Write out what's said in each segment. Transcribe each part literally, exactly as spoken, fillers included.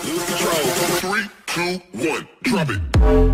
Lose control. three, two, one, drop it.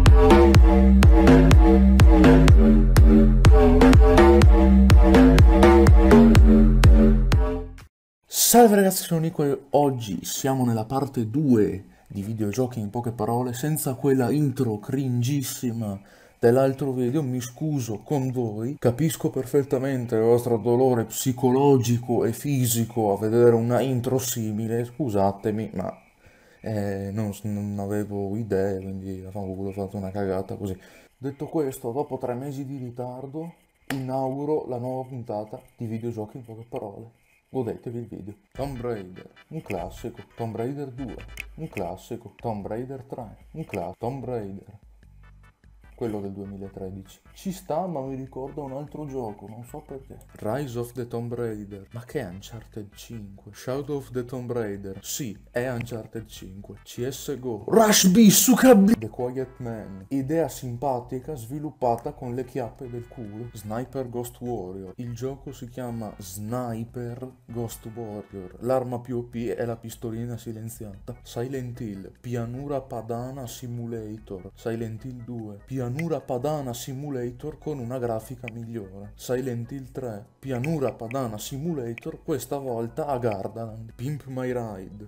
Salve ragazzi, sono Nico e oggi siamo nella parte due di videogiochi in poche parole, senza quella intro cringissima dell'altro video. Mi scuso con voi, capisco perfettamente il vostro dolore psicologico e fisico a vedere una intro simile, scusatemi, ma eh, non, non avevo idee, quindi avevo fatto una cagata così. Detto questo, dopo tre mesi di ritardo, inauguro la nuova puntata di videogiochi in poche parole. Godetevi il video. Tomb Raider, un classico. Tomb Raider due, un classico. Tomb Raider tre, un classico. Tomb Raider, quello del duemilatredici. Ci sta, ma mi ricorda un altro gioco, non so perché. Rise of the Tomb Raider. Ma che è Uncharted cinque? Shadow of the Tomb Raider. Sì, è Uncharted cinque. C S G O. Rush B, Sukabi. The Quiet Man. Idea simpatica sviluppata con le chiappe del culo. Sniper Ghost Warrior. Il gioco si chiama Sniper Ghost Warrior. L'arma più O P è la pistolina silenziata. Silent Hill. Pianura Padana Simulator. Silent Hill due. Pianura Padana Simulator con una grafica migliore. Silent Hill tre, Pianura Padana Simulator, questa volta a Gardaland. Pimp My Ride.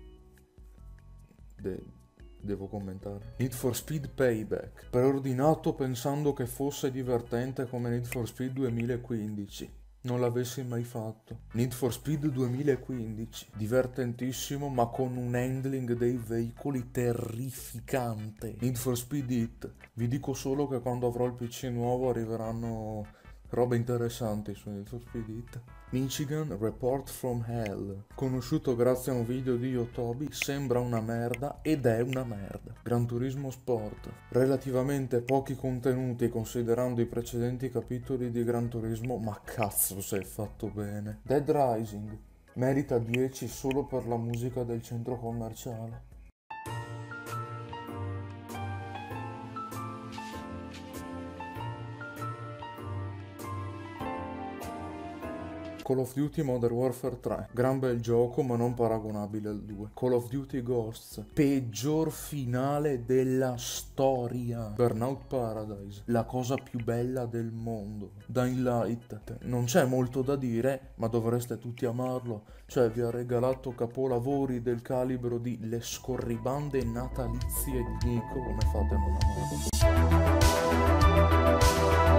De devo commentare. Need for Speed Payback, preordinato pensando che fosse divertente come Need for Speed duemilaquindici. Non l'avessi mai fatto. Need for Speed duemilaquindici, divertentissimo ma con un handling dei veicoli terrificante. Need for Speed Heat, vi dico solo che quando avrò il P C nuovo arriveranno robe interessanti su Need for Speed Heat. Michigan Report from Hell, conosciuto grazie a un video di Yotobi, sembra una merda ed è una merda. Gran Turismo Sport, relativamente pochi contenuti considerando i precedenti capitoli di Gran Turismo, ma cazzo se è fatto bene. Dead Rising, merita dieci solo per la musica del centro commerciale. Call of Duty Modern Warfare tre, gran bel gioco ma non paragonabile al due. Call of Duty Ghosts, peggior finale della storia. Burnout Paradise, la cosa più bella del mondo. Dying Light, non c'è molto da dire ma dovreste tutti amarlo, cioè vi ha regalato capolavori del calibro di Le scorribande natalizie di Nico, come fate a non amarlo?